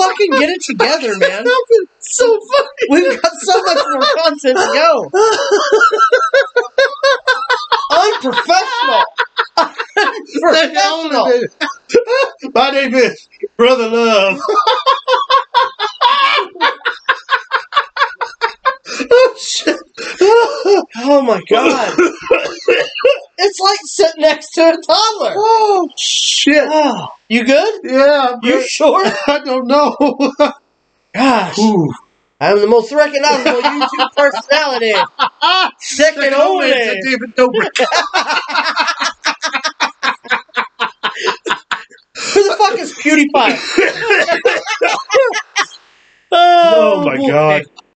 fucking get it together, man. It's so funny. We've got so much more content to go. Unprofessional. Unprofessional. My name is Brother Love. Oh, shit. Oh, my God. It's like sitting next to a toddler. Oh, shit. Oh, you good? Yeah. You sure? I don't know. Gosh. Ooh. I'm the most recognizable YouTube personality. Second only to David Dobrik. Who the fuck is PewDiePie? Oh, my boy. God.